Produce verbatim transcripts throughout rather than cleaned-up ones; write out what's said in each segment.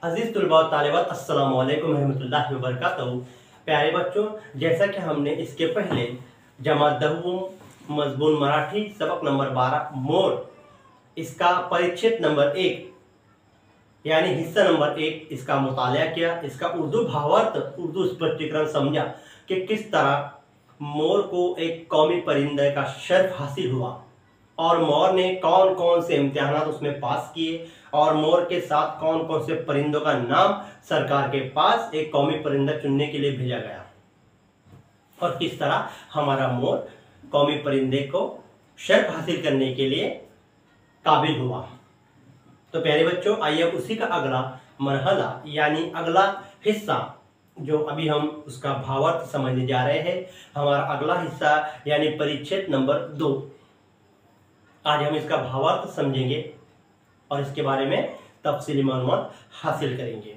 अजीज तुलबा और तालिबात, अस्सलाम वालेकुम रहमतुल्लाहि व बरकातहू। प्यारे बच्चों, जैसा कि हमने इसके पहले जमात दहवम मजबून मराठी सबक नंबर बारह मोर इसका परिच्छेद नंबर एक यानी हिस्सा नंबर एक इसका मुताला किया, इसका उर्दू भावार्थ उर्दू स्पष्टीकरण समझा कि किस तरह मोर को एक कौमी परिंदे का शर्फ हासिल हुआ और मोर ने कौन कौन से इम्तिहान उसमें पास किए और मोर के साथ कौन कौन से परिंदों का नाम सरकार के पास एक कौमी परिंदा चुनने के लिए भेजा गया और किस तरह हमारा मोर कौमी परिंदे को शर्फ हासिल करने के लिए काबिल हुआ। तो प्यारे बच्चों, आइए उसी का अगला मरहला यानी अगला हिस्सा जो अभी हम उसका भावार्थ समझने जा रहे हैं, हमारा अगला हिस्सा यानी परिच्छेद नंबर दो। आज हम इसका भावार्थ समझेंगे और इसके बारे में तफसीली मालूमात हासिल करेंगे।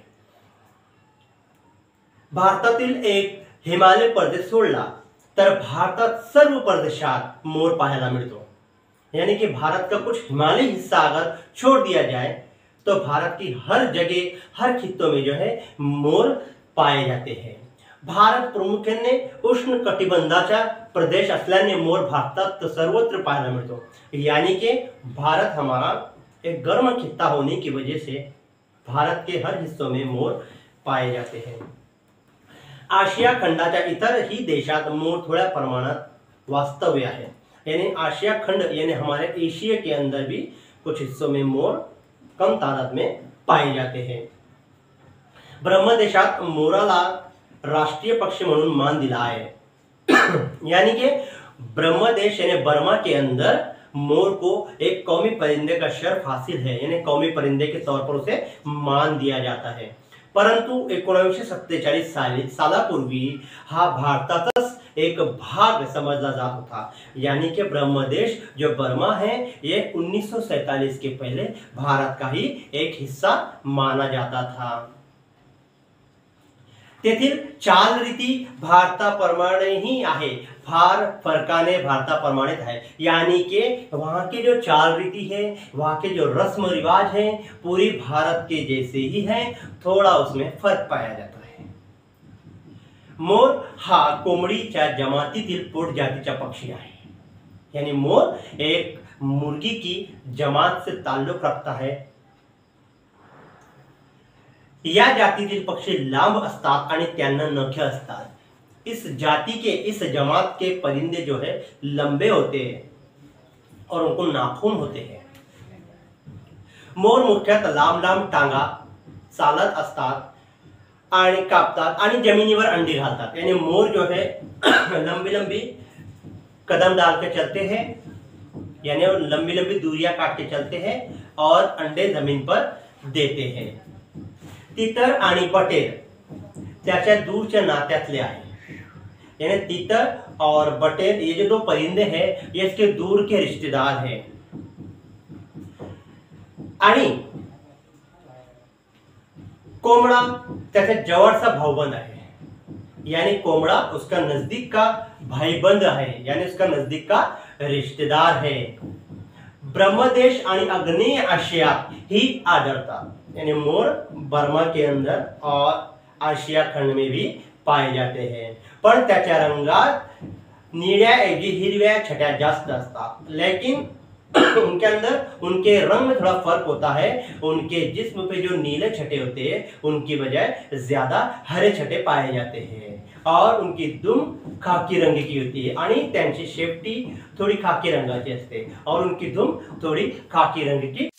भारतातील एक हिमालय प्रदेश सोडला तर भारतात सर्व प्रदेशात मोर पाहायला मिळतो। यानी कि भारत का कुछ हिमालयी हिस्सा अगर छोड़ दिया जाए तो भारत की हर जगह हर खित्तों में जो है मोर पाए जाते हैं। भारत प्रामुख्याने उष्ण कटिबंधाचा प्रदेश असल्याने मोर भारतात सर्वत्र पाहायला मिळतो। यानी कि भारत हमारा एक गर्म खित्ता होने की वजह से भारत के हर हिस्सों में मोर पाए जाते हैं। आशिया खंडाच्या इतरही देशात मोर थोड्या प्रमाणात वास्तव्य आहे। यानी आशिया खंड यानी हमारे एशिया के अंदर भी कुछ हिस्सों में मोर कम तादाद में पाए जाते हैं। ब्रह्मदेशात मोराला राष्ट्रीय पक्षी म्हणून मान दिला आहे। यानी कि ब्रह्मदेश यानी बर्मा के अंदर मोर को एक कौमी परिंदे का शर्फ हासिल है, यानी कौमी परिंदे के तौर पर उसे मान दिया जाता है। परंतु एकोणीसशे सत्तेचाळीस साली सालापूर्वी हा भारतातच एक भाग समझला जात होता। यानी कि ब्रह्मदेश जो बर्मा है ये उन्नीस सौ सैतालीस के पहले भारत का ही एक हिस्सा माना जाता था। तेथील चाल रीती भारताप्रमाणे ही आहे, फार फरकाने भारताप्रमाणित है। यानी कि वहाँ की जो चाल रीति है, वहाँ के जो रस्म रिवाज है पूरी भारत के जैसे ही है, थोड़ा उसमें फर्क पाया जाता है। मोर हा कोंबडीच्या जमातीतील पोट जातीचा पक्षी आहे। यानी मोर एक मुर्गी की जमात से ताल्लुक रखता है। या जातीतील पक्षी लांब असतात आणि त्यांना नखे असतात। इस जाति के इस जमात के परिंदे जो है लंबे होते हैं और उनको नाखून होते हैं। मोर मुख्यतः लांब लांब टांगा चालत असतात आणि कापतात आणि जमिनीवर अंडी घालतात। यानी मोर जो है लंबी लंबी कदम डाल के चलते हैं, यानी लंबी लंबी दूरियां काट के चलते हैं और अंडे जमीन पर देते हैं। तितर आणि बटेर त्याच्या दूरच्या नात्यातले आहे। यानी तितर और बटेर ये जो दो परिंदे हैं ये इसके दूर के रिश्तेदार हैं। आणि कोंबडा त्याचा जवळचा भाऊबंद आहे। यानी कोंबडा उसका नजदीक का भाईबंद है, यानी उसका नजदीक का रिश्तेदार है। ब्रह्मदेश आणि आग्नेय आशिया ही आढळतात। यानी मोर बर्मा के अंदर और आशिया खंड में भी पाए जाते हैं, पण त्याच्या रंगात निळ्याऐवजी हिरव्या छट्या जास्त असतात। लेकिन उनके अंदर उनके रंग में थोड़ा फर्क होता है। उनके जिस्म पे जो नीले छटे होते हैं उनकी बजाय ज्यादा हरे छटे पाए जाते हैं और उनकी दुम खाकी रंग की होती है आणि त्यांची शेपटी थोड़ी खाकी रंगाची असते और उनकी दुम थोड़ी खाकी रंग की